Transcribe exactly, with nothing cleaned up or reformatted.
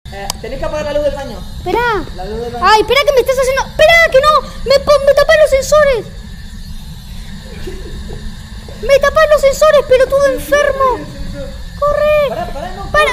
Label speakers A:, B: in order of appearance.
A: Eh, tenéis que apagar la luz del baño.
B: Espera.
A: La luz del baño.
B: Ay, espera que me estás haciendo... Espera, que no. Me, po- me tapan los sensores. Me tapan los sensores, pelotudo enfermo. Corre.
A: Pará, pará, no.
B: Para,